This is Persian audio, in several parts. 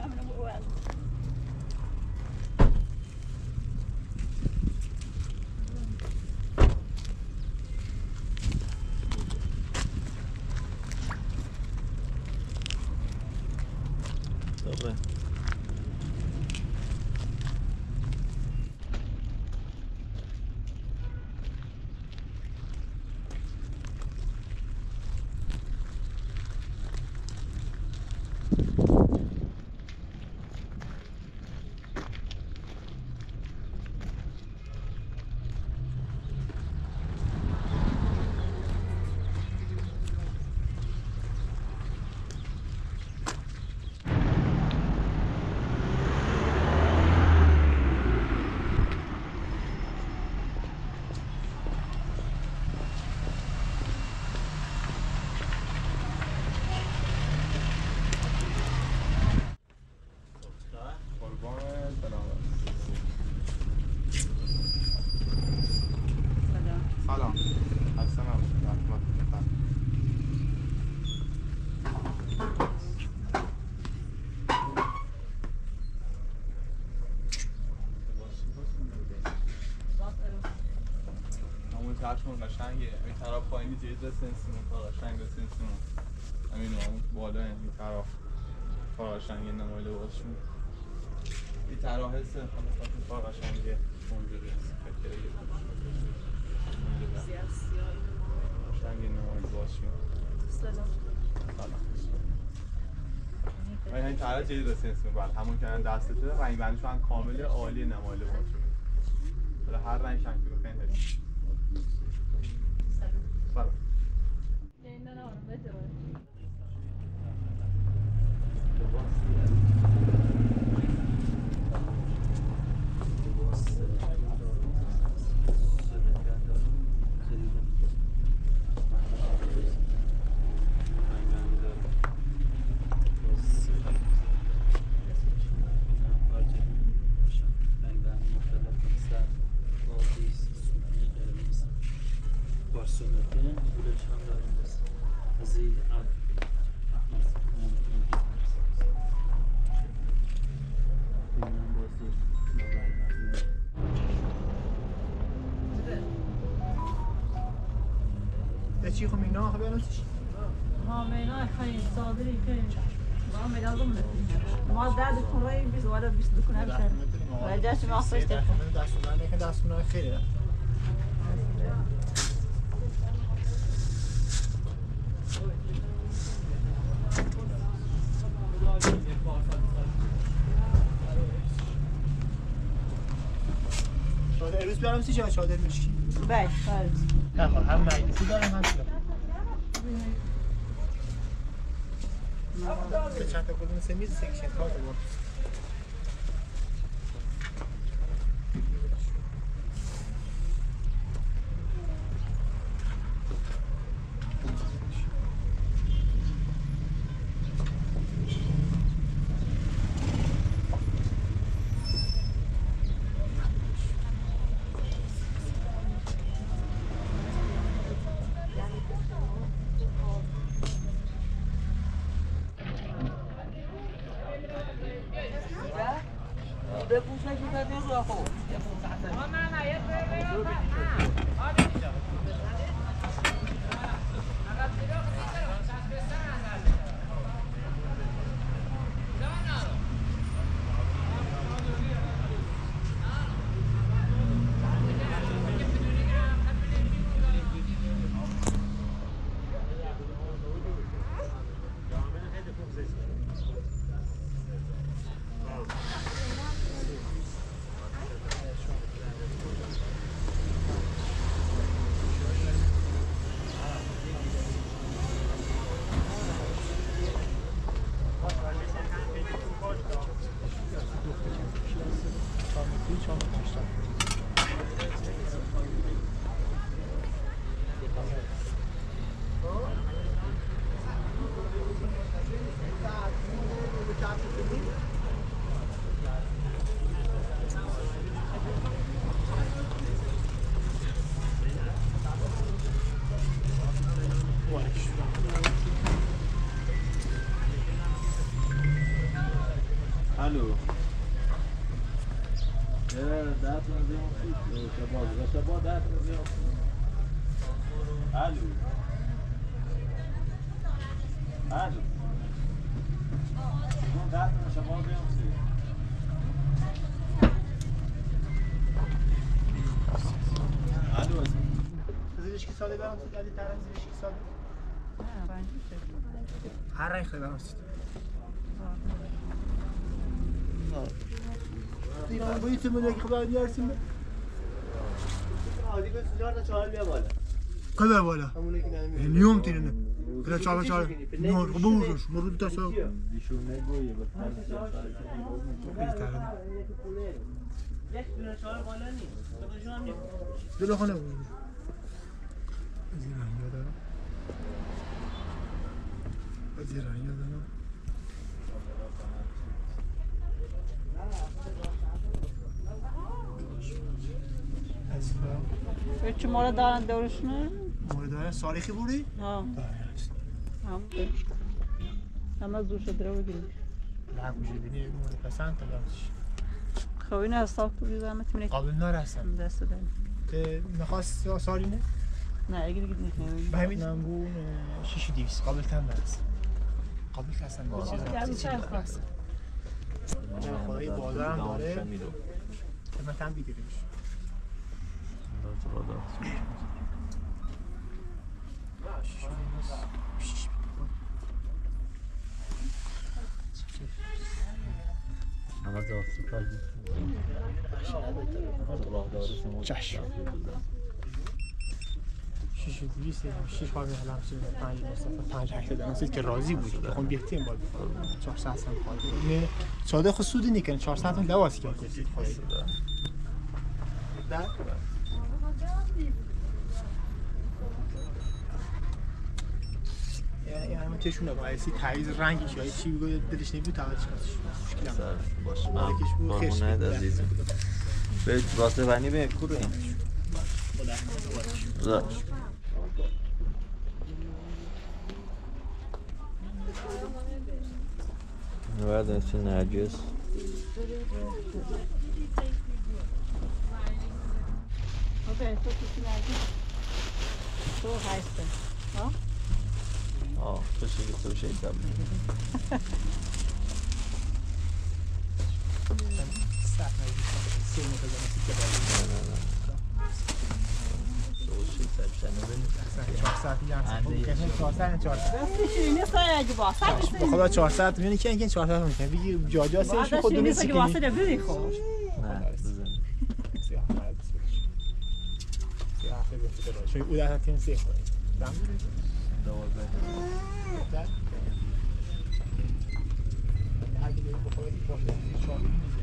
چون قشنگه این طرف پایینی جدید سنسیمون تا قشنگ سنسیمون همین اون بالا این طرف تا قشنگ نمایل باشون این طرف حس خلاصات تا قشنگه اونجوری هست فکره قشنگ نمایل باشون سلام این طرف جدید سنسیمون بله همون که دستته رنگ بندیش هم کامل عالی نمایل باشون ولی هر رنگ شکلی رو خیلی هست سلام نه بده چی خو مینا خو بیانوسش ها مینا خیلی صادری که ما میلازم ما درد کنای بیس وارد بیس دکنه بشه راجعش ما خواهش تکون دستونه خیلی شاده امروز بیارم سی جا چادر میشکی بله نه خب هم مجلسی دارم هم شده به چند تا کدوم سه میز سکشن کار دارم الو ده تنظیم شباز ده تنظیم الو الو ده تنظیم شباز الو زیرش ساده برام سید علی طرف زیرش ساده نه رنگی هر رنگ خیلی برام سید دیوار باید تو مونږ خبر دیارسیم عادی به سوار تا 4 بیا بالا کدر بالا همونه که نمیشه نیوم تینه کلا 4 نور بوزش مرد تا سو دیشون نگویه یک دونه 4 بالا نیست خودشون هم نیست دل خانه بود از این رنگ دارم از این رنگ دارم چه مورد دارن دورشونه؟ مورد دارن ساریخی بودی؟ ها همه زور شده رو بگیریم نه کجا دیگه مورد پسند تلاتش خب این از صاف توی زحمت میره قابل نرسن دست داریم که نخواست سارینه؟ نه اگه دیگه نکنیم به همین نمبون 6200 قابل تن نرسن قابل کسن به چیز نرسن خدایی بازار هم داره خدمت هم بگیریمش چشم 6 خواهی حالا همچنین 5 مصطفى 5 هکتر دارن سید که راضی بود خون بیهتیم باید 400 هم خواهی اینه ساده خود سودی نیکنه 400 هم لواز کرد سید خواهی در یعنی همه تشونه باید سی تعییز رنگش یا چی بگوید دلش نبود توجه مشکل هم باشه من قربونت عزیز به واسه بنی به کوریم بعد مثل نرجس اوکی تو چی نرجس تو هسته ها تو چی تو شیطان ساعت نگیرم سه متر دارم که باید تو 400 یعنی 400 شیرینی سایه باشه به خدا 400 میونی که اینکه 400 میکنه بگی جاجا سرش خود شیرینی نیست که که واسه دبیری خو نه بزن شوی او ده تیم سه خورد دم دوازده هر کی بخواد باشه 4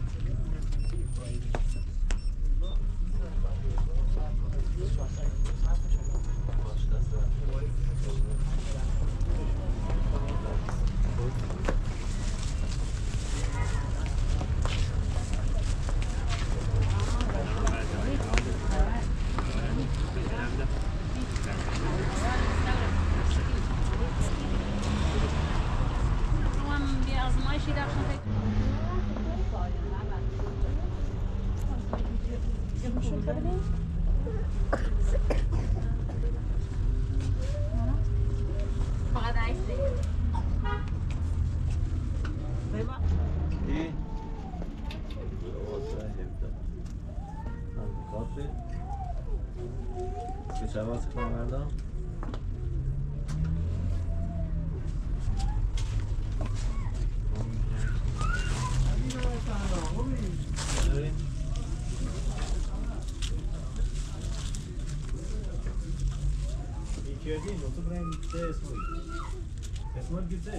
تو بریم چه اسمی؟ اسمت گیته؟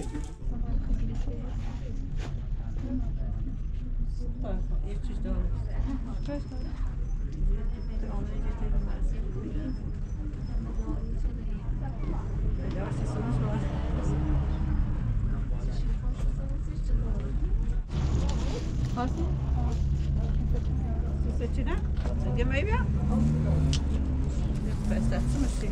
یه چیز داره Seçine? Yemeği mi? Besletsin misin?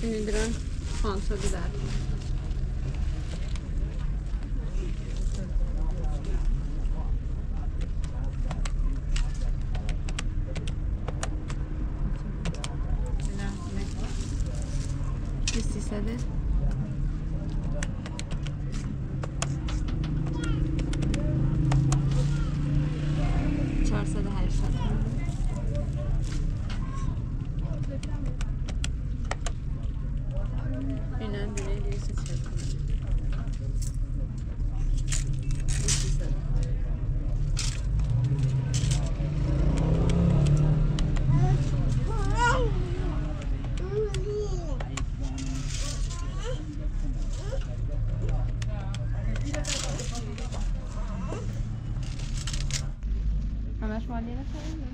Indiren Hansa biber. İstesede. Çarsa da her şey. İnan bile değilse çarsa. همش مالیه نخواهیم؟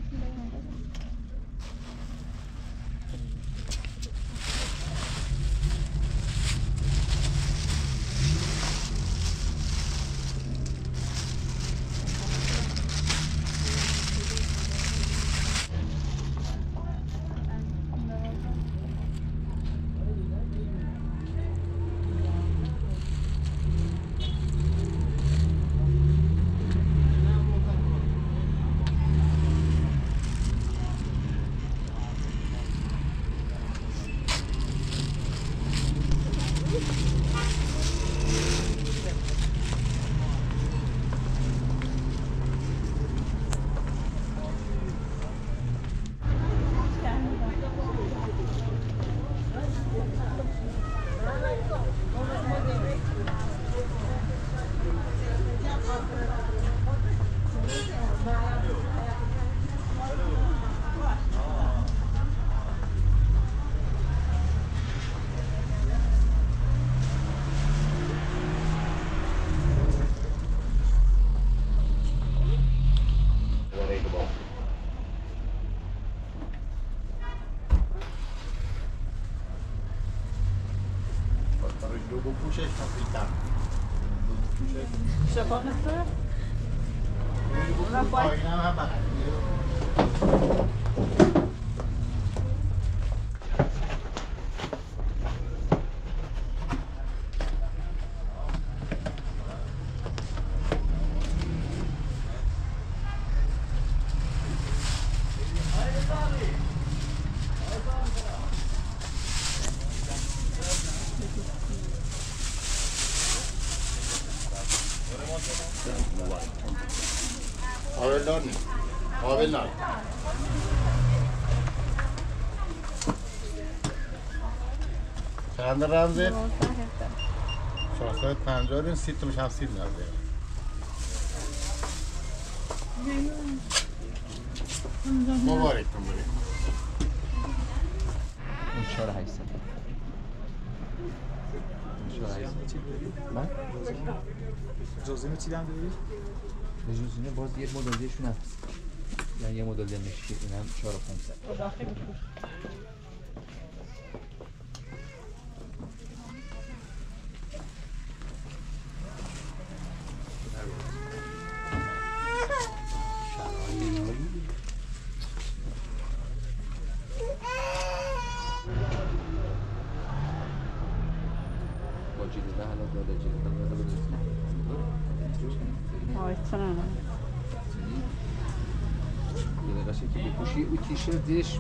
شفاف نکنه؟ اونم باید چند رمزه؟ 450 داریم 30 تومش هم 30 نرده مبارک کن بریم این 4800 جزینه چی دم داری؟ به جزینه باز یه مدل دیشون هست یعنی یه مدل مشکی اینم 4500 که بپوشی او تیشرتش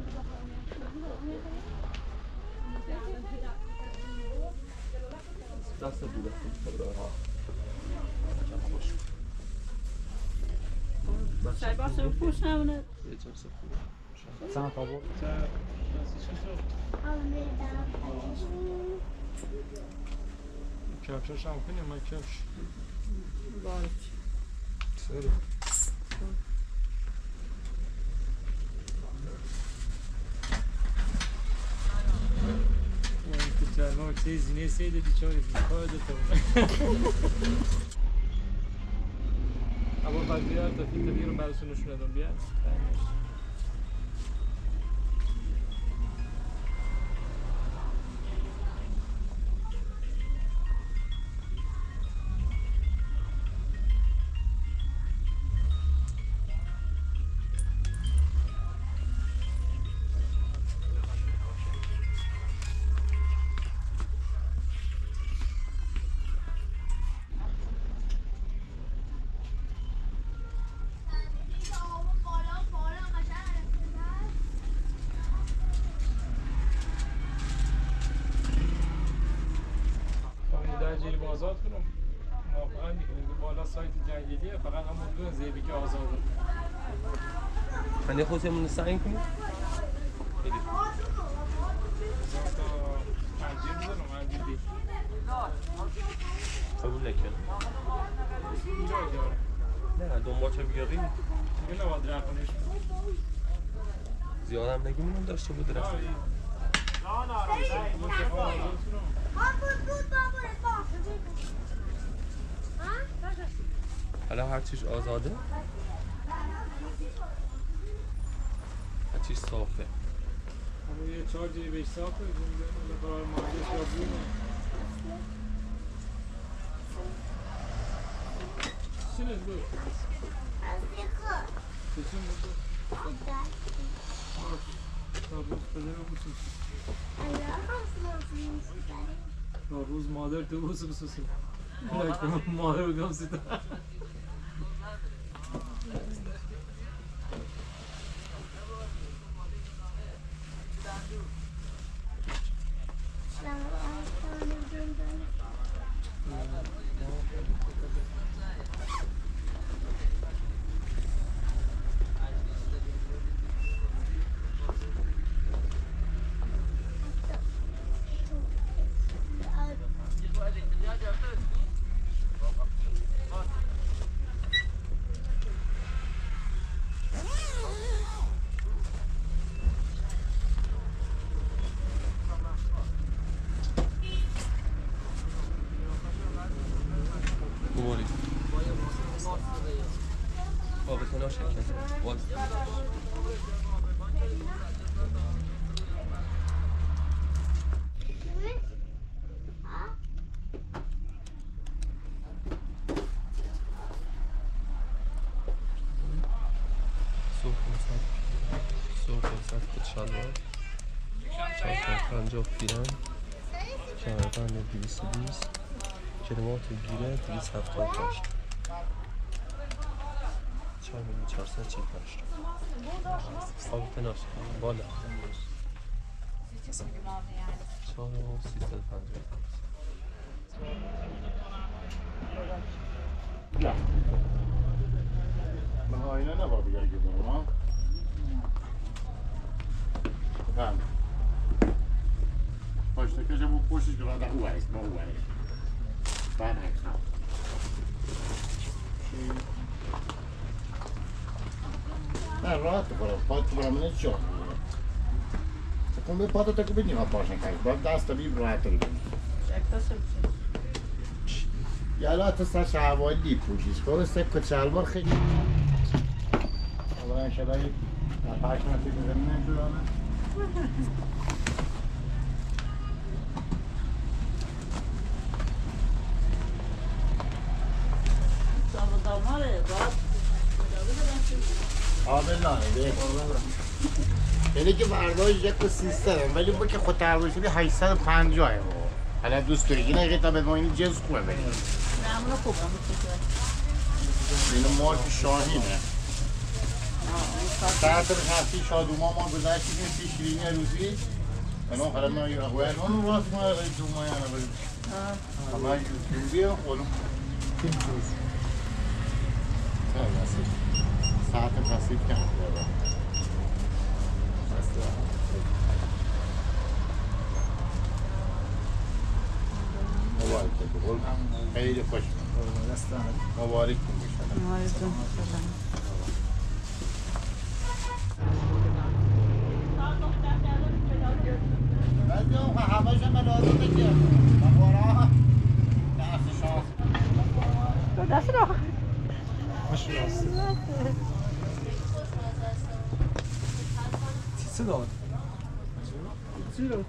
دست بوده سرباز رو پوش نمونه سمت آبور کفشش هم کنیم ما کفش باید سری ما چه زینه سید بیچاره بیکار داشته اما بعد بیاد تا فیلم دیگه رو براتون نشون دادم بیاد سایت جنگلیه فقط همون دو زیبی که آزاده. خیلی خودمون سعی کنیم. خیلی. پنجیر بزنم من دیدی. قبول نکن. نه دنبالش بیاری. دیگه نباید رفتنش. زیادم نگیم داشته بود رفت. حالا هر چیز آزاده هر چیز صافه یه چارجی بهش صافه برای مهندس یا بونه چی نزدو؟ چشم بزد؟ روز پدرم بسوسی روز مادر تو بسوسی مادر بگم سیتا شلوار 450 پیرن کمربند 220 کلمات گیره 278 4,448 خواب تناش بالا 4,350 نه من آینه نباید دیگر گیرم ها بفهم پاشته کشه بود پوشش گرانده او هست ما او هست من هستم نه راحت بکنم پات برام نه چون come پاتو تکو بدیم ها پاشن کنید باید دست بیم راحت رو کنید یالا تو سر شهوالی پوشیش خب سکت شلوار خیلی اولا شدایی در پاش نسی که زمین نشد آمه آبلانه ده یعنی که برداشت یک و 300 ولی با که خود تربیت شدی 850 حالا دوست داری اینه تا به ما این جنس خوبه بریم نه همونو خوبه اینو مارک شاهینه ساعت هفتی شادوما ما گذاشتیم این شیرینی روزی اونو حالا ما یه اقوال اونو راست ما یه دوما یعنی بریم اما یوتیوبی اونو تیم توز ساعت تصیب کرد مبارک بگو خیلی خوش مبارک کن بعضی اون هواش هم لازم نگیر مبارا دست شانس تو دست رو ماشو راست چی داد زیرو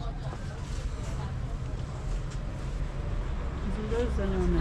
زنونه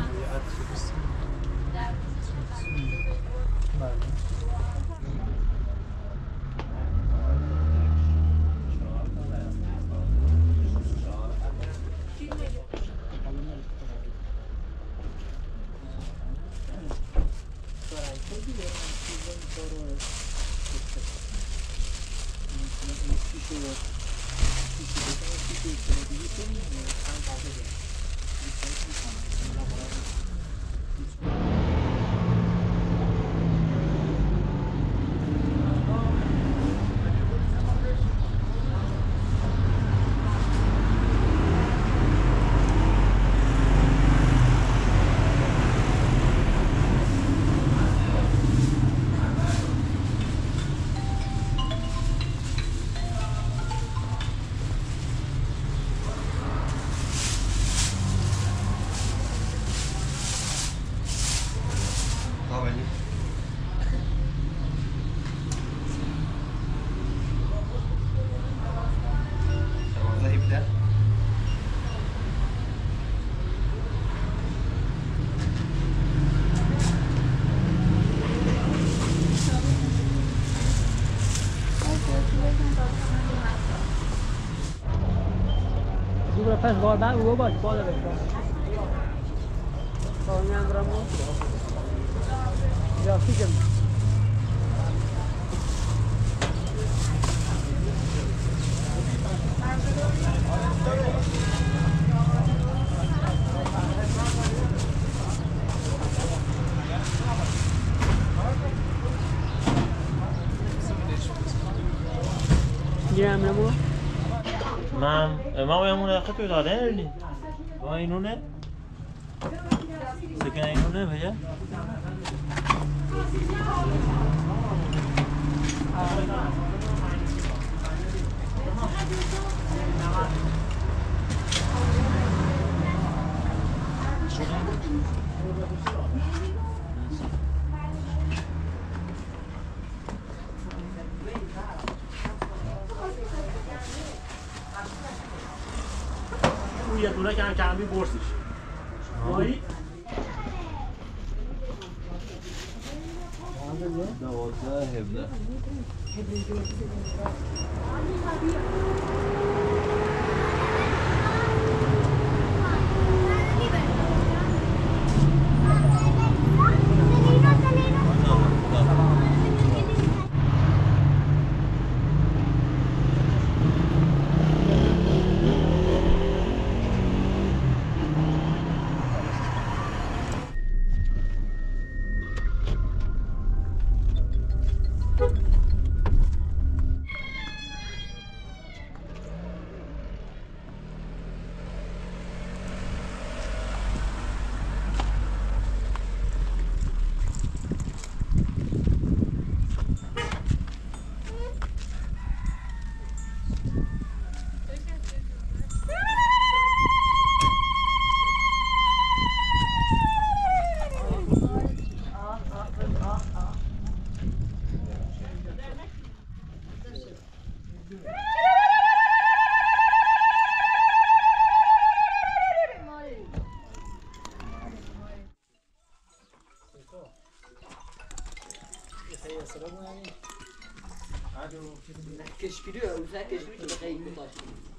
پس واردن او باید بالا بکنم این هم برم یا فیکم گیرم نمو ما يمون خطوة غادرني وينونه سكن ينونه بيا یه دونه کمی برسش مایی 12 17 کشبیری روزه کشبیری که بخیلی باشی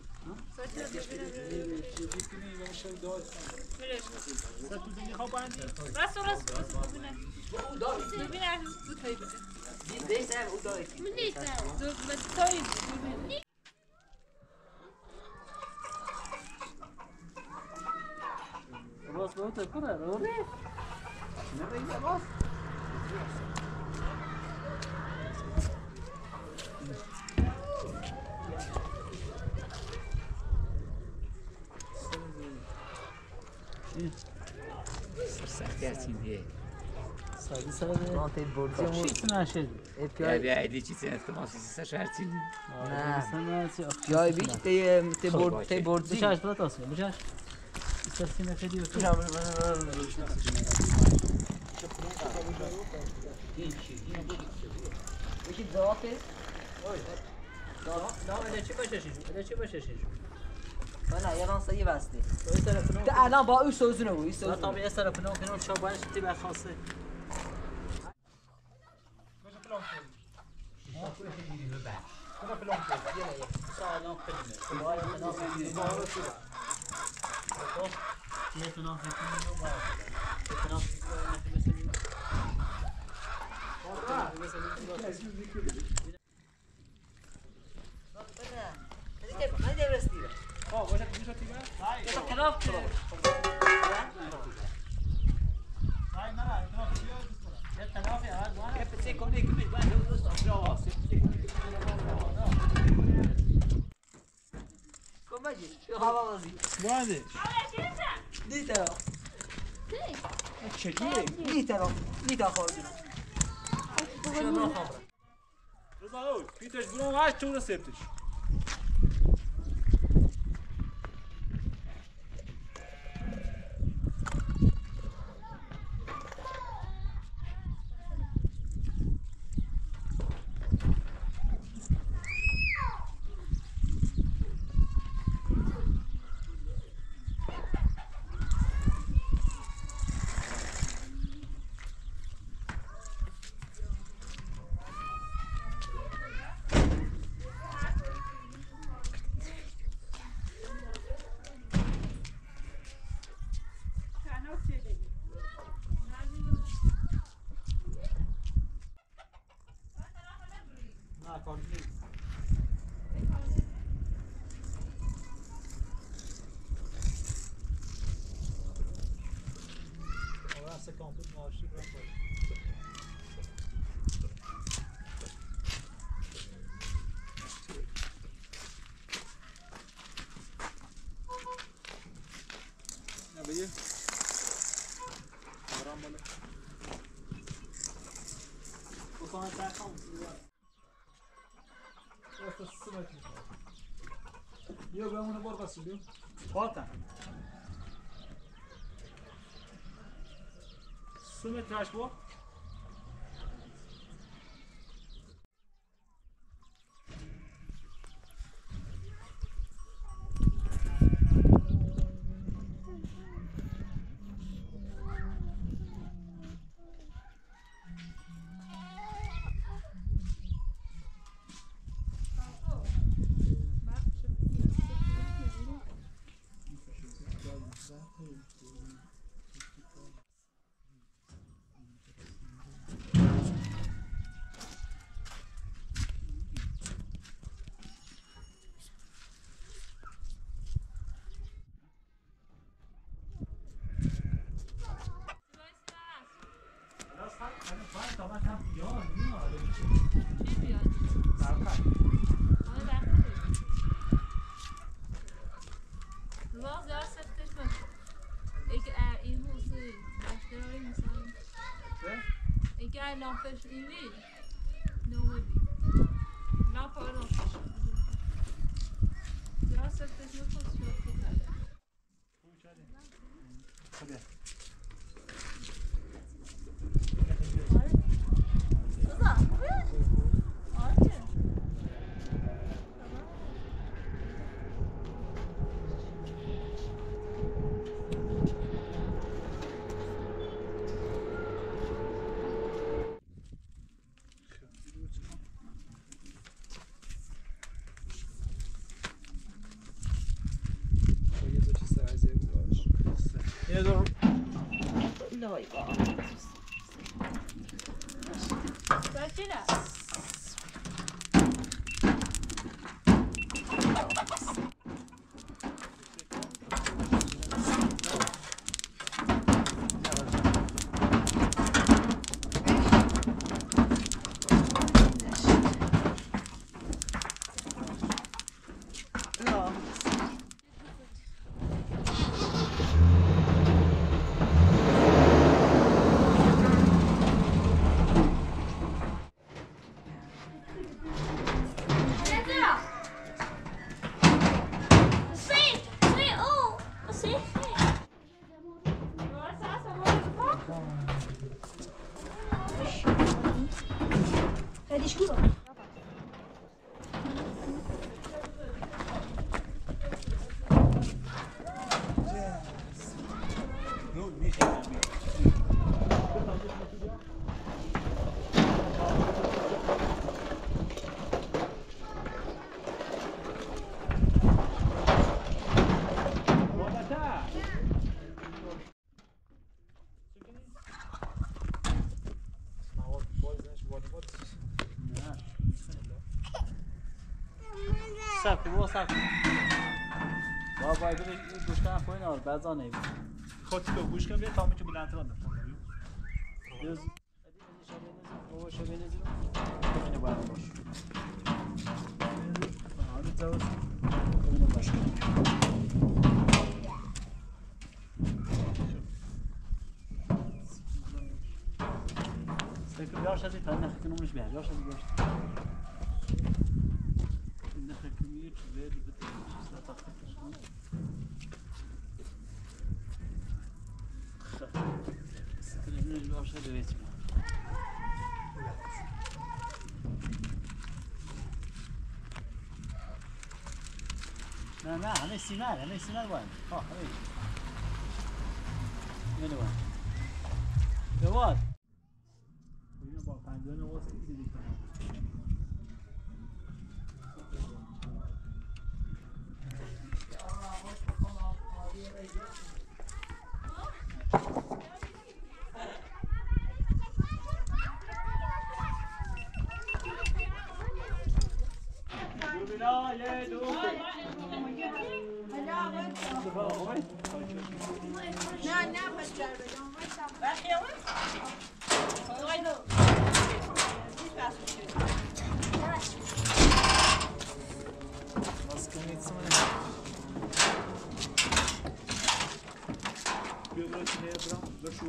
سختی هستیم دیگه سادی ساده مانتی بردیم چیز نشد بیا ایدی چیزی استماسی سش هرچی نه جای بیش تی بردی بچهش برات آسیه بچهش استرسیم خیلی بکنم یکی داته نه چی باشه چی باشه نه یه رانسایی بستی تو الان با او سوزونه بود نه تا به طرف نه کنون شابانش تی برخواسته بعدش دیتا چجوریه؟ دیتا خواهدی رضا پیتش برون واش تو سپتش کارگیری آقا اصلا کامپیوتر ماشی برام باید نه بگیر برام بالا بکنم ترخم راست سمت بیا بمونه بار قصی بیا خواهتن سمت راش با lampes i bil. Nomadic. Lampor lampes. Jag har sett det som på köpet. سب با باید گوش کنم خوی نار بزانه بید خودت تو گوش کن بیا تا همه که بلندتر آن دفتر بیز بابا شو بینزی رو بینه باید باش آره جواز بینه باش سکر بیار شدی تا نخی کنمش بیار بیار شدی بیار شدی نخی کنی چه بیدی بطور چیز تا خطش کن سکر اینش بیار شدی بیتی نه همه سیمر باید ها همه اینه باید دواد اینو با پنجان واسه دیدی کنم بنای دو نه بچه بدم بخیه Was kann jetzt mal? بیا برو چی برم بشو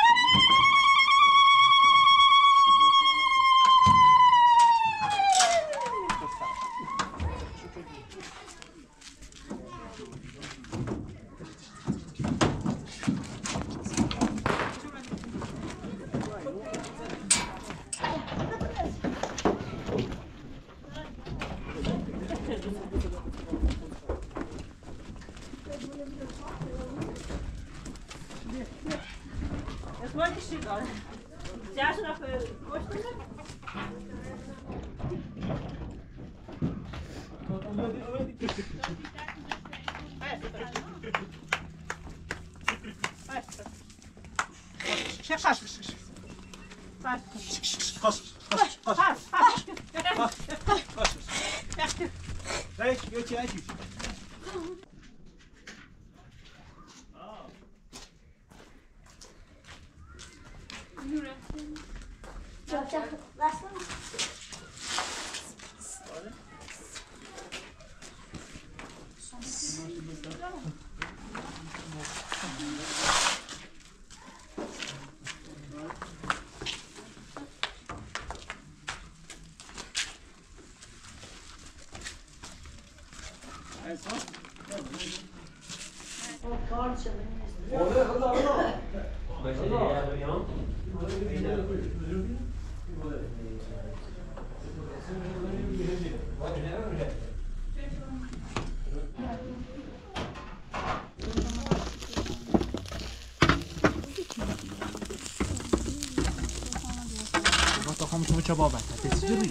تو خواهم تو چه بابت هستی جوری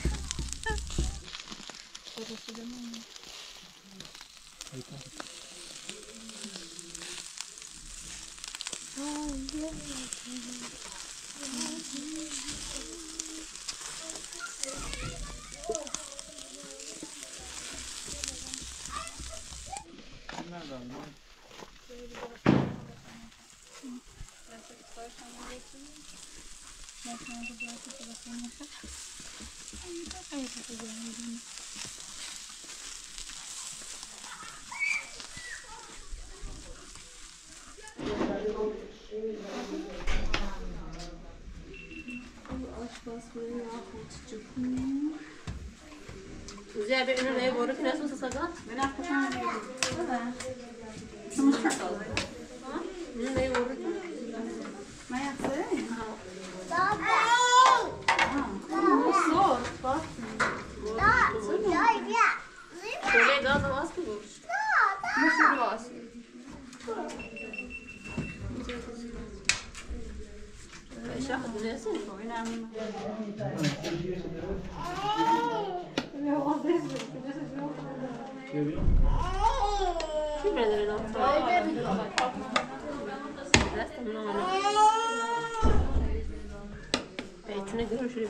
زي بيقولوا لي بورك ناس وصصقات من أخوشان شو مشكلة لي بورك ما يحصل شوية غاز واسكت مش الواس ايش اخذ ناس شو بدنا تنقلوا شو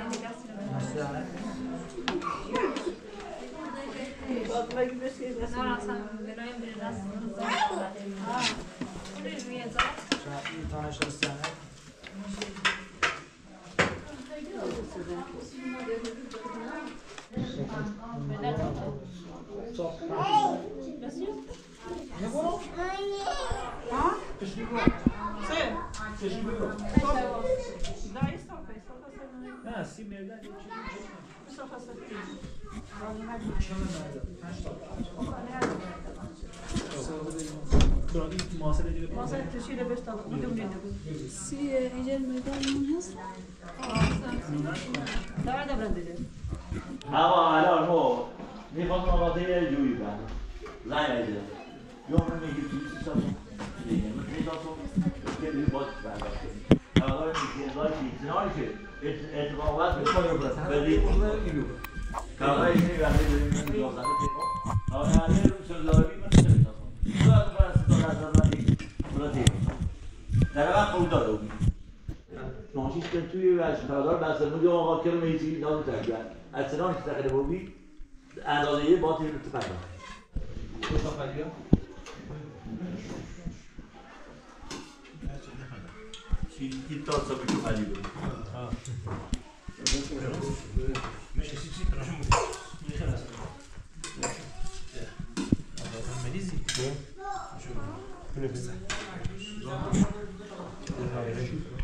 اما الان ما میخوام آماده جویی کنم زنگ بزنم یا من میگی توی سیستم میگم که دیگه باز برداشت کنیم اما میگه ایتنایی که اتفاقات میکنه ولی کارهای اینی وقتی داریم یازده تیپا اما همه رو سرداری من نمیتونم تو از برای سرداری براتی در وقت خود داره بود ناشیش که توی سردار بسته مونده آقا کرم ایسی نازو تربیت از سران که تقریبا بودی اندازه یه با تیر تو پنجاه دو تا فریه این تا تا بچه خالی بود مریضی؟